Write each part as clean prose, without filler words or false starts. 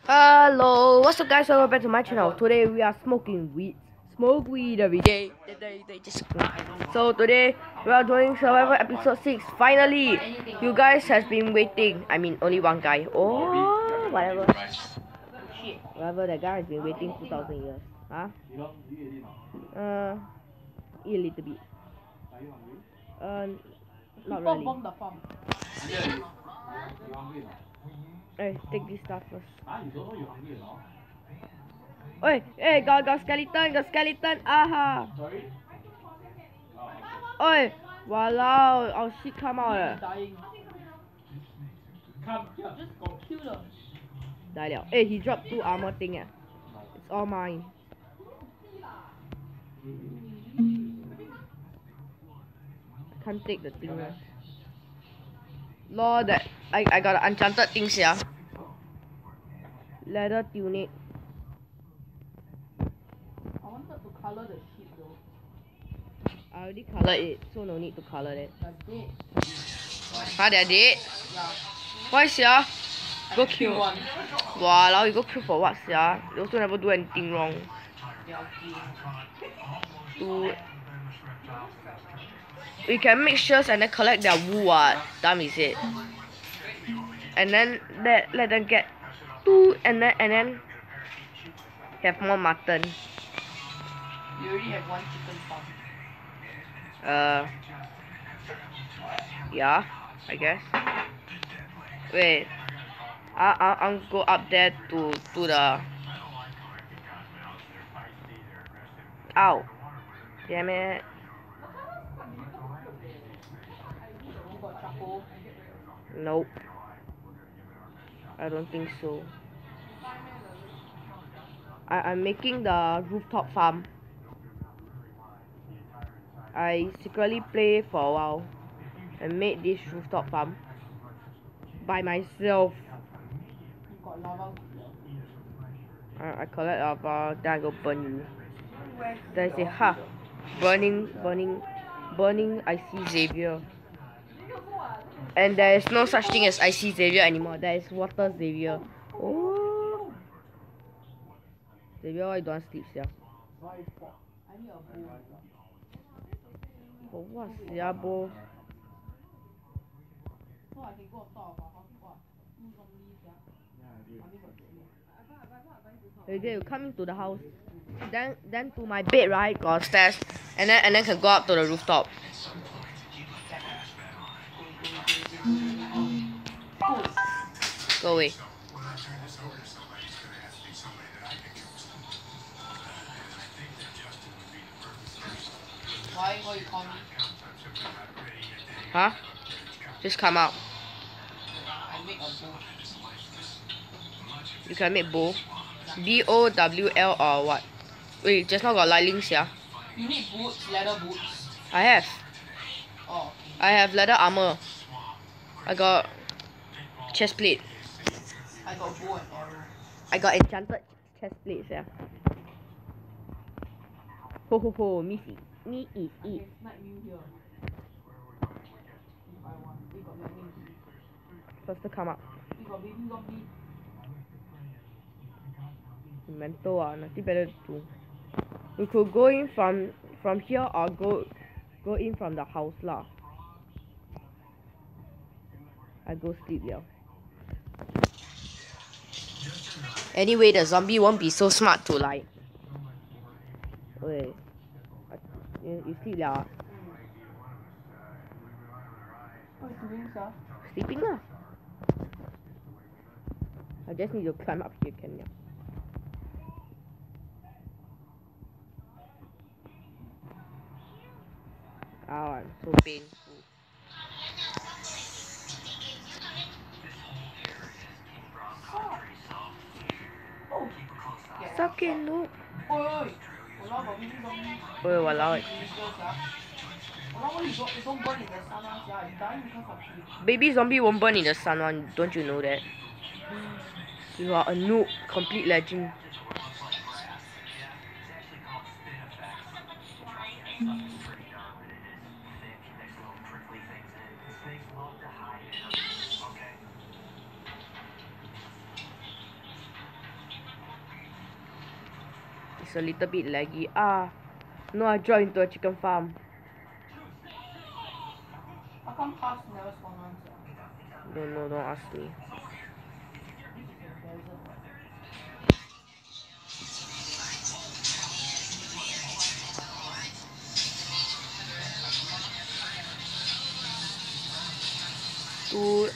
Hello, what's up guys, welcome back to my channel. Today we are smoking weed. Smoke weed every day. So today we are doing survival episode 6. Finally, you guys has been waiting. I mean only one guy. Oh, whatever. Whatever, that guy has been waiting 2000 years. Huh? Eat a little bit. Not really. Hey, take this stuff first. Hey, got skeleton, aha! Oi, walao, our shit come out Die liao. Hey, he dropped 2 armor thing It's all mine. I can't take the thing Lord, that I got an enchanted things here. Leather tunic. I wanted to color the sheep though. I already colored it, so no need to color it. That's dead. Huh, they're dead? Yeah. Why sia? Go kill. One. Wow, you go kill for what sia? They also never do anything wrong. Dude. We can make shirts and then collect their wool what? Dumb is it? And then let them get 2 and then have more mutton. You already have 1 chicken farm. Yeah, I guess. Wait, I'll go up there to the. Ow! Damn it! You got charcoal. Nope. I don't think so. I'm making the rooftop farm. I secretly play for a while and made this rooftop farm by myself. You got lava. I collect lava, then I go burn you. Then I say, ha! Burning, I see Xavier. And there is no such thing as I see Xavier anymore. There is water Xavier. Oh! Xavier, why you don't sleep, sia? I need a bowl. For what, sia, bro? So I can go on top of our house. What? 2 zombies, yeah. I mean got 3. Okay, you come into the house. Then to my bed, right? Got stairs. And then can go up to the rooftop. Go away. Why you call me? Huh? Just come out. I make a bowl. You can make bowl. BOWL or what? Wait, just now got lightning, yeah. You need boots, leather boots. I have. Oh. I have leather armor. I got chest plate. I got bow and arrow. I got enchanted chest plates, yeah. Ho ho ho, me is I eat. can snipe you here. If I want. We got lightning. First to come up. We got baby zombie. Mental nothing better to do. We could go in from here or go in from the house lah. I go sleep now. Anyway, the zombie won't be so smart to like. Wait, you sleep now? What are you doing, sir? Sleeping lah. I just need to climb up here, can ya? Oh, I'm so painful. Oh. Suck it, no. Oi. Walao got baby zombie. Oi, walao. Walao, you don't burn in the sun, yeah. You die because of heat. Baby zombie won't burn in the sun one, don't you know that? You are a noob, complete legend. it's a little bit laggy. No, I dropped into a chicken farm. How come past never spawn once? Don't ask me. Dude.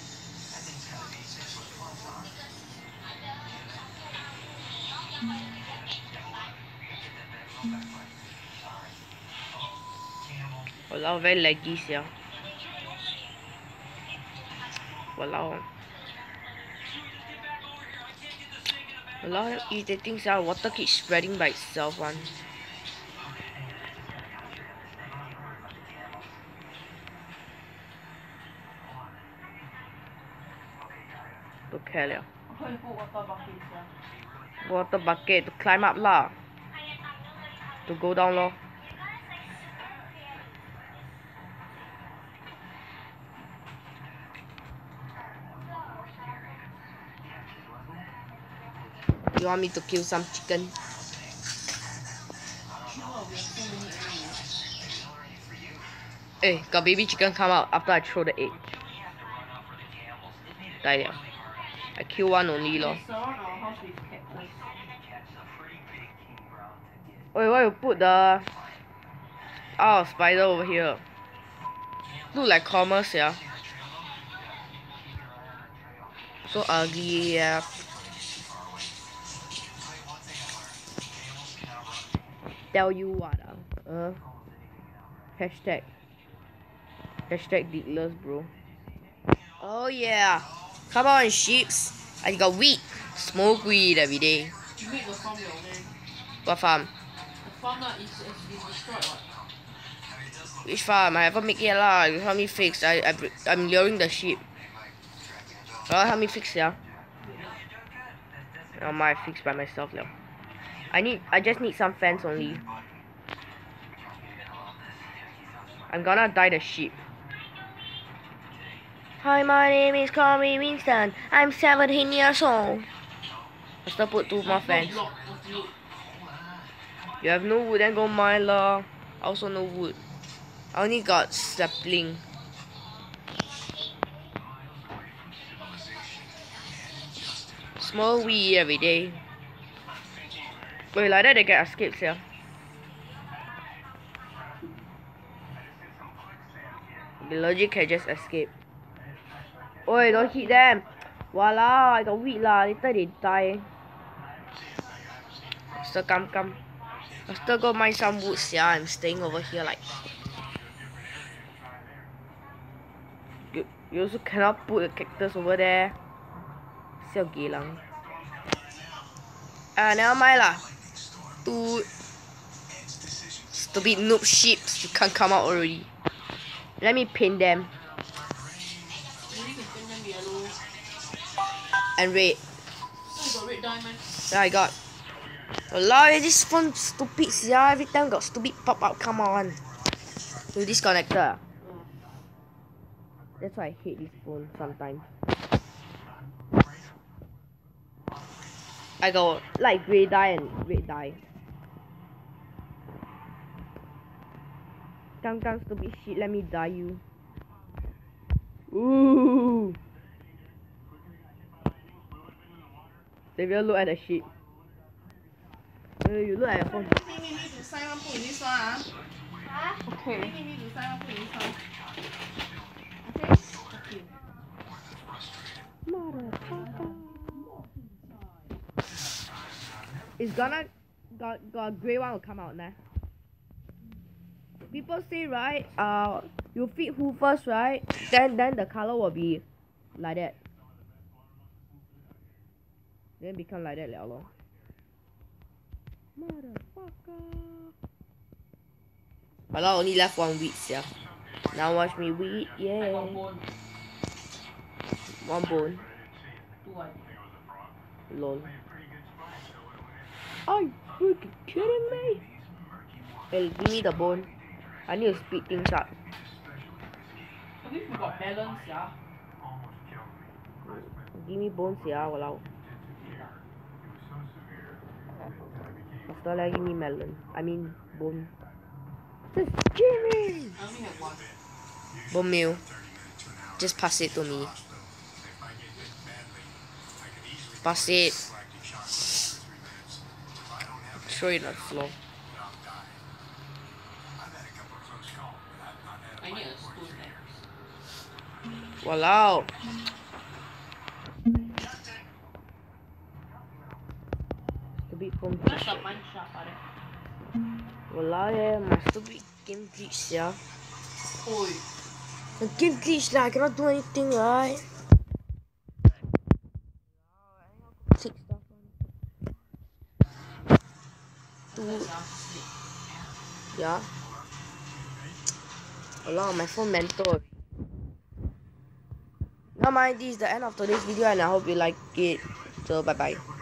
Walao, very laggy sia. Walao. Walao, irritating sia. Water keeps spreading by itself one. Don't care liao. Water bucket to climb up lah. To go down lor. You want me to kill some chicken? Hey, got baby chicken come out after I throw the egg. Die liao. I kill one only lor. Wait, why you put the spider over here? Look like commerce, yeah. So ugly, yeah. Tell you what, hashtag Digless, bro. Oh yeah, come on, sheeps. I got weed. Smoke weed every day. You made the farm your way. What farm? The farm that is destroyed. What? Which farm? I haven't make yet lah. You help me fix. I'm luring the sheep. Help me fix, yeah. Oh my, fix by myself now. I just need some fence only. I'm gonna dye the sheep. Hi, my name is Corey Winston. I'm 17 years old. I still put 2 more fence. You have no wood, then go mine lah. Also no wood. I only got sapling. Small weed every day. Wait, like that they get escapes here. The logic can just escape. Oi, don't hit them. Walao, I got weed lah. Later they die. Still come. I still go mine some wood, yeah. I'm staying over here like. You also cannot put a cactus over there. Siao gelang. Never mind lah. Two stupid noob sheep, you can't come out already. Let me pin them. And red. So you got red diamond? Yeah, I got. Walao, this phone stupid, yeah. Every time got stupid pop up come on. You disconnector. That's why I hate this phone sometimes. I got light grey dye and red dye. Come, stupid shit, let me dye you. Ooh. They will look at the shit. You look at your phone. You need to sign up for this one, huh? Okay. You need to sign up for this one. Okay? Motherfucker. It's gonna got grey one will come out now. People say right, you feed who first, right? Then the color will be like that. Then become like that liao lor. Motherfucker. Well, only left 1 week, yeah. Now watch me weed, yeah. 1 bone. 2 Lol. Are you freaking kidding me? Hey, give me the bone. I need to speed things up. At least we got balance, yeah. Give me bones, yeah, walao. Master lagi me melon. I mean bone. Just Jimmy. I only have one. Bone meal. Just pass it to me. Pass it. Throw it on the floor. I need a spoon next. Walao. Stupid phone. Where's the mine shop are there? Walao my stupid game glitch yeah. Oi. The game glitch lah, I cannot do anything right. Six stuff on. Two. Yeah. Walao, my phone mental. Never mind, this is the end of today's video and I hope you like it. So bye bye.